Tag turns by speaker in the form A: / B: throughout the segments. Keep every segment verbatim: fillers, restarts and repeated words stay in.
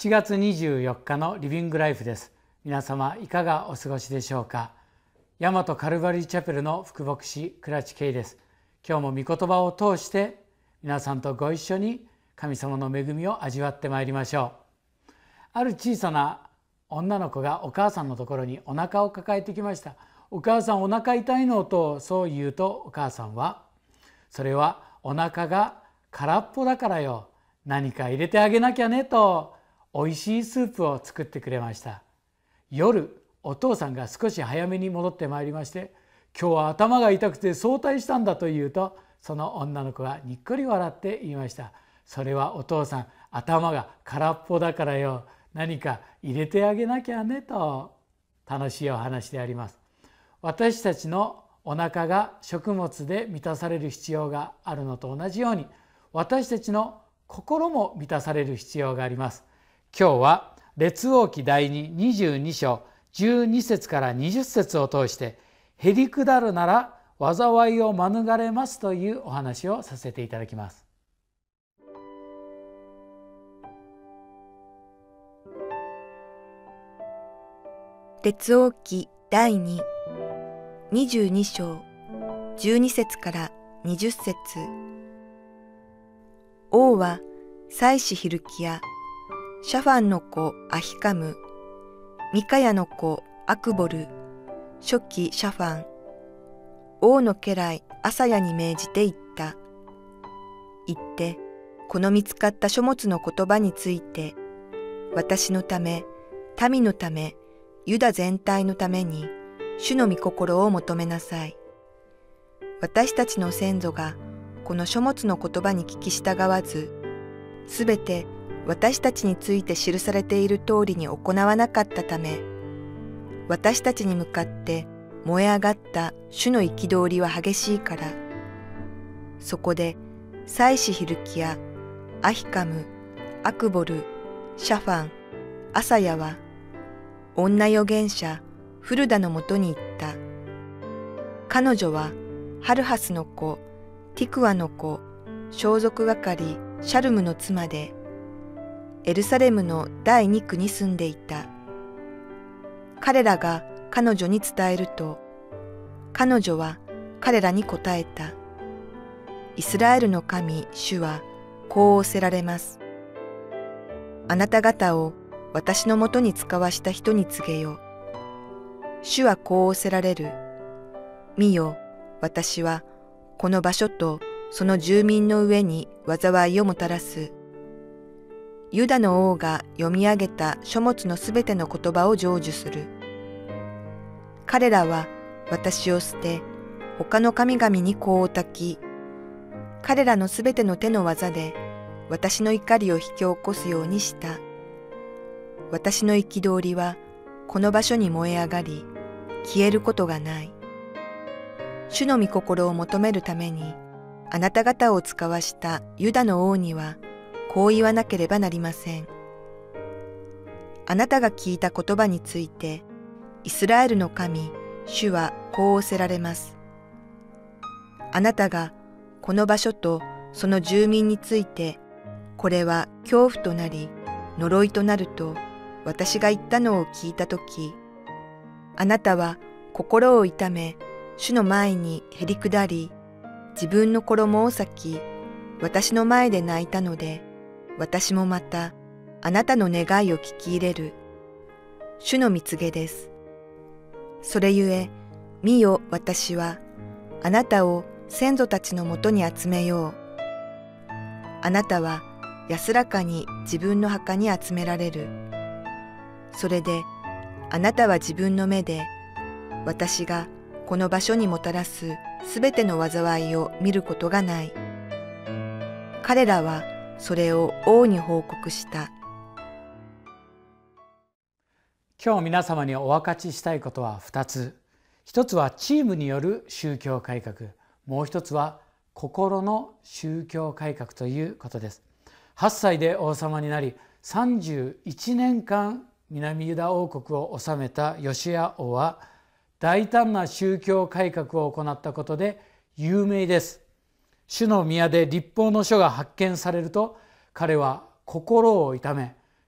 A: しちがつにじゅうよっかのリビングライフです。皆様いかがお過ごしでしょうか。大和カルバリーチャペルの副牧師倉知圭です。今日も御言葉を通して皆さんとご一緒に神様の恵みを味わってまいりましょう。ある小さな女の子がお母さんのところにお腹を抱えてきました。お母さんお腹痛いのとそう言うと、お母さんはそれはお腹が空っぽだからよ、何か入れてあげなきゃねとおいしいスープを作ってくれました。夜お父さんが少し早めに戻ってまいりまして、今日は頭が痛くて早退したんだと言うと、その女の子がにっこり笑って言いました。それはお父さん、頭が空っぽだからよ、何か入れてあげなきゃねと楽しいお話であります。私たちのお腹が食物で満たされる必要があるのと同じように、私たちの心も満たされる必要があります。今日は列王記第二にじゅうにしょうじゅうにせつからにじゅっせつを通して、へりくだるなら災いを免れますというお話をさせていただきます。
B: 列王記第二にじゅうにしょうじゅうにせつからにじゅっせつ。王は祭司ヒルキヤ、シャファンの子アヒカム、ミカヤの子アクボル、初期シャファン、王の家来アサヤに命じて言った。言って、この見つかった書物の言葉について、私のため、民のため、ユダ全体のために、主の御心を求めなさい。私たちの先祖が、この書物の言葉に聞き従わず、すべて私たちについて記されている通りに行わなかったため、私たちに向かって燃え上がった主の憤りは激しいから、そこで祭司ヒルキヤ、アヒカム、アクボル、シャファン、アサヤは、女預言者フルダのもとに行った。彼女はハルハスの子、ティクワの子、装束係シャルムの妻で、エルサレムの第二区に住んでいた。彼らが彼女に伝えると、彼女は彼らに答えた。イスラエルの神主はこう仰せられます。あなた方を私のもとに使わした人に告げよ。主はこう仰せられる。見よ、私はこの場所とその住民の上に災いをもたらす。ユダの王が読み上げた書物のすべての言葉を成就する。彼らは私を捨て、他の神々に香を焚き、彼らのすべての手の技で私の怒りを引き起こすようにした。私の憤りはこの場所に燃え上がり、消えることがない。主の御心を求めるために、あなた方を使わしたユダの王には、こう言わなければなりません。あなたが聞いた言葉について、イスラエルの神、主はこう仰せられます。あなたがこの場所とその住民について、これは恐怖となり、呪いとなると、私が言ったのを聞いたとき、あなたは心を痛め、主の前にへりくだり、自分の衣を裂き、私の前で泣いたので、私もまたあなたの願いを聞き入れる。主の蜜げです。それゆえ、見よ私は、あなたを先祖たちのもとに集めよう。あなたは安らかに自分の墓に集められる。それで、あなたは自分の目で、私がこの場所にもたらすすべての災いを見ることがない。彼らはそれを王に報告した。
A: 今日皆様にお分かちしたいことはふたつ。一つはチームによる宗教改革。もう一つは心の宗教改革ということです。はっさいで王様になり、さんじゅういちねんかん南ユダ王国を治めたヨシア王は、大胆な宗教改革を行ったことで有名です。主の宮で律法の書が発見されると、彼は心を痛め、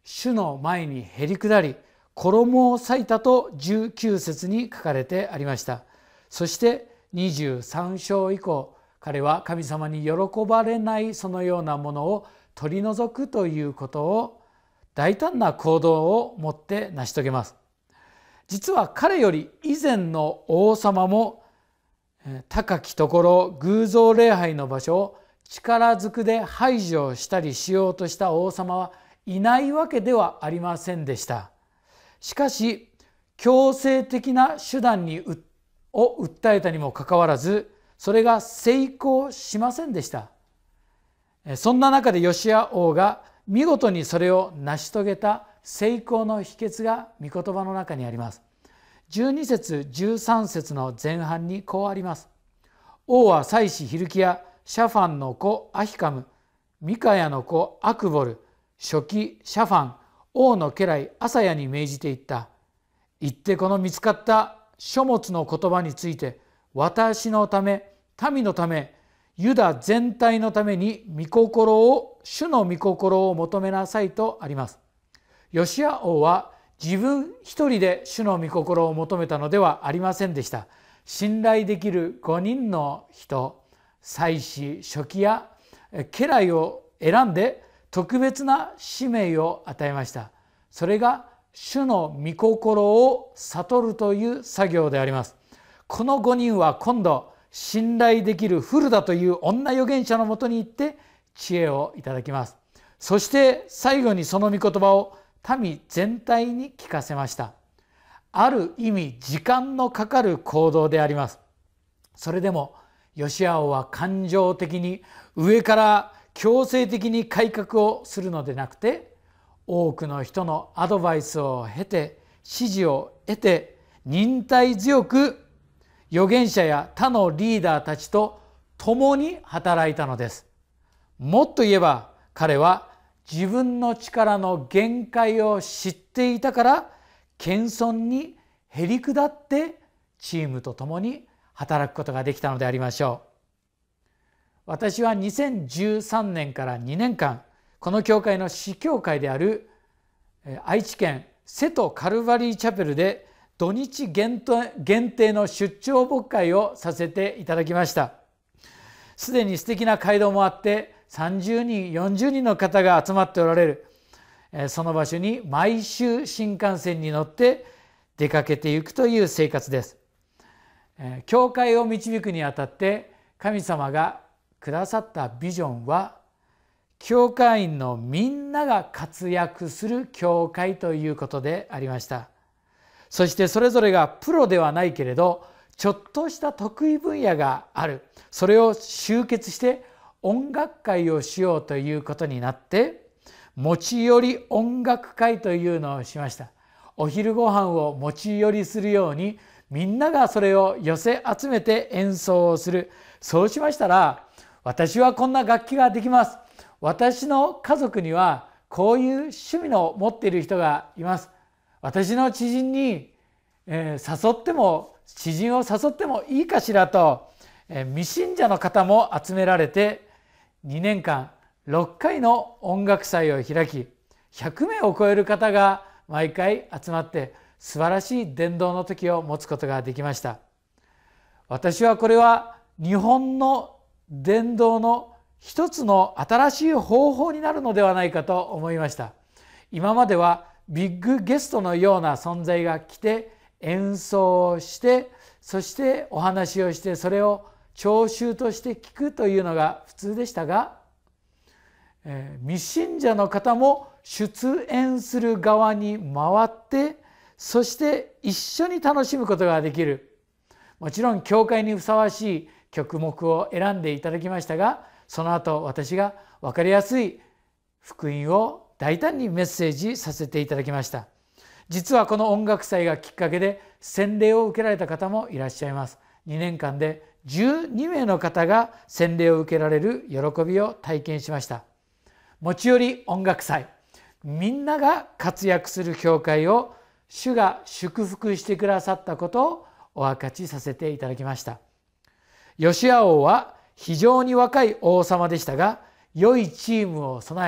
A: 主の前にへり下り衣を裂いたとじゅうきゅう節に書かれてありました。そしてにじゅうさん章以降、彼は神様に喜ばれないそのようなものを取り除くということを大胆な行動をもって成し遂げます。実は彼より以前の王様も高きところ偶像礼拝の場所を力ずくで排除したりしようとした王様はいないわけではありませんでした。しかし強制的な手段にを訴えたにもかかわらず、それが成功しませんでした。そんな中でヨシア王が見事にそれを成し遂げた成功の秘訣が御言葉の中にあります。じゅうに節じゅうさん節の前半にこうあります。王は祭司ヒルキヤ、シャファンの子アヒカム、ミカヤの子アクボル、書記シャファン、王の家来アサヤに命じていった。言ってこの見つかった書物の言葉について、私のため、民のため、ユダ全体のために御心を、主の御心を求めなさいとあります。ヨシア王は自分一人で主の御心を求めたのではありませんでした。信頼できるごにんの人、祭司、書記や家来を選んで特別な使命を与えました。それが主の御心を悟るという作業であります。このごにんは今度信頼できるフルダという女預言者のもとに行って知恵をいただきます。そして最後にその御言葉を民全体に聞かせました。ある意味時間のかかる行動であります。それでもヨシア王は感情的に上から強制的に改革をするのでなくて、多くの人のアドバイスを経て指示を得て忍耐強く預言者や他のリーダーたちと共に働いたのです。もっと言えば彼は自分の力の限界を知っていたから謙遜にへり下ってチームと共に働くことができたのでありましょう。私はにせんじゅうさんねんからにねんかんこの教会の司教会である愛知県瀬戸カルバリーチャペルで土日限定の出張牧会をさせていただきました。すでに素敵な街道もあってさんじゅうにんよんじゅうにんの方が集まっておられるその場所に毎週新幹線に乗って出かけていくという生活です。教会を導くにあたって神様がくださったビジョンは教会員のみんなが活躍する教会ということでありました。そしてそれぞれがプロではないけれどちょっとした得意分野がある、それを集結して音楽会をしようということになって持ち寄り音楽会というのをしました。お昼ご飯を持ち寄りするようにみんながそれを寄せ集めて演奏をする。そうしましたら、私はこんな楽器ができます、私の家族にはこういう趣味の持っている人がいます、私の知人に、えー、誘っても知人を誘ってもいいかしらと、えー、未信者の方も集められてにねんかんろっかいの音楽祭を開き、ひゃくめいを超える方が毎回集まって素晴らしい伝道の時を持つことができました。私はこれは日本の伝道の一つの新しい方法になるのではないかと思いました。今まではビッグゲストのような存在が来て演奏をして、そしてお話をしてそれを聴衆として聞くというのが普通でしたが、えー、未信者の方も出演する側に回って、そして一緒に楽しむことができる。もちろん教会にふさわしい曲目を選んでいただきましたが、その後私が分かりやすい福音を大胆にメッセージさせていただきました。実はこの音楽祭がきっかけで洗礼を受けられた方もいらっしゃいます。にねんかんでじゅうにめいの方が洗礼を受けられる喜びを体験しました。持ち寄り音楽祭、みんなが活躍する教会を主が祝福してくださったことをお分かちさせていただきました。ヨシア王は非常に若い王様でしたが、良いチームを備え、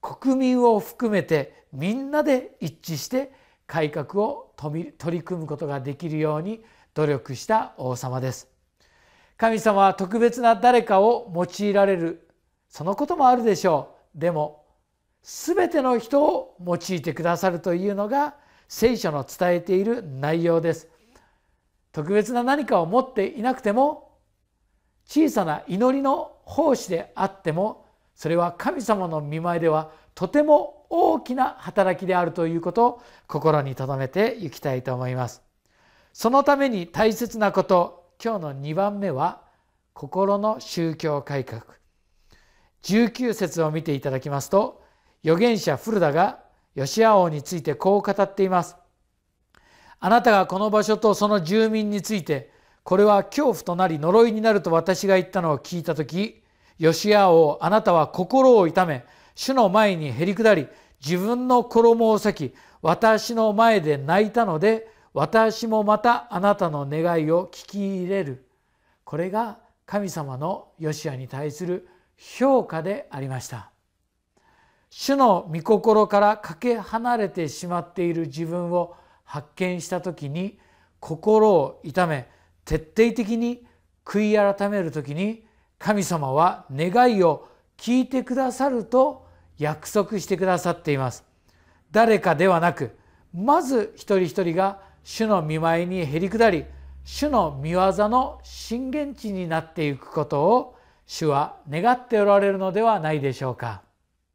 A: 国民を含めてみんなで一致して改革を取り組むことができるように努力した王様です。神様は特別な誰かを用いられる、そのこともあるでしょう。でもすべての人を用いてくださるというのが聖書の伝えている内容です。特別な何かを持っていなくても、小さな祈りの奉仕であっても、それは神様の御前ではとても大きな働きであるということを心に留めていきたいと思います。そのために大切なこと、今日のにばんめは心の宗教改革。じゅうきゅう節を見ていただきますと、預言者フルダがヨシア王についてこう語っています。あなたがこの場所とその住民について、これは恐怖となり呪いになると私が言ったのを聞いたとき、ヨシア王、あなたは心を痛め、主の前にへりくだり、自分の衣を裂き、私の前で泣いたので、私もまたあなたの願いを聞き入れる。これが神様のヨシアに対する評価でありました。主の御心からかけ離れてしまっている自分を発見したときに、心を痛め徹底的に悔い改めるときに、神様は願いを聞いてくださると約束してくださっています。誰かではなく、まず一人一人が主の御前にへりくだり、主の御業の震源地になっていくことを主は願っておられるのではないでしょうか。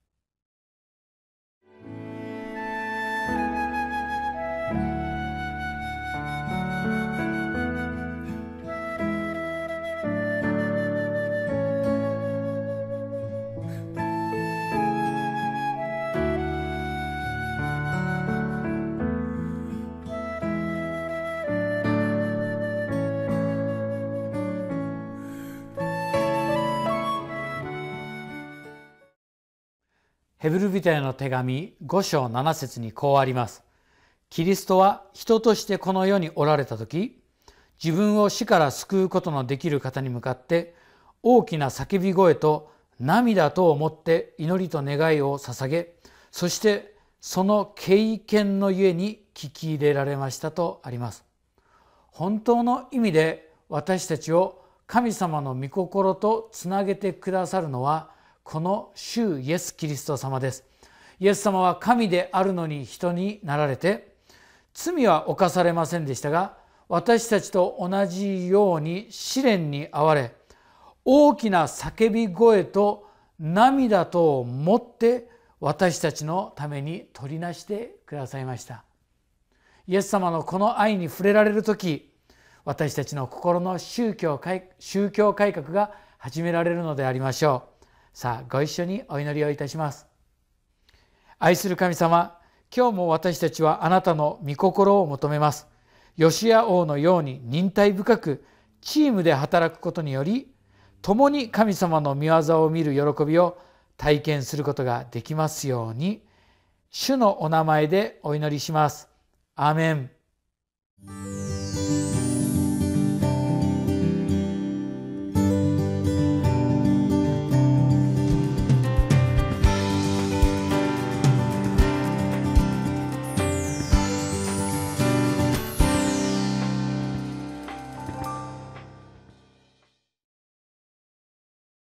A: ヘブル人への手紙ご章なな節にこうあります。キリストは人としてこの世におられた時、自分を死から救うことのできる方に向かって大きな叫び声と涙とをもって祈りと願いを捧げ、そしてその経験のゆえに聞き入れられましたとあります。本当の意味で私たちを神様の御心とつなげてくださるのはこの主イエス・キリスト様です。イエス様は神であるのに人になられて、罪は犯されませんでしたが、私たちと同じように試練に遭われ、大きな叫び声と涙とをもって私たちのために取りなしてくださいました。イエス様のこの愛に触れられるとき、私たちの心の宗教改、宗教改革が始められるのでありましょう。さあ、ご一緒にお祈りをいたします。愛する神様、今日も私たちはあなたの御心を求めます。ヨシア王のように忍耐深くチームで働くことにより、共に神様の御業を見る喜びを体験することができますように、主のお名前でお祈りします。アーメン。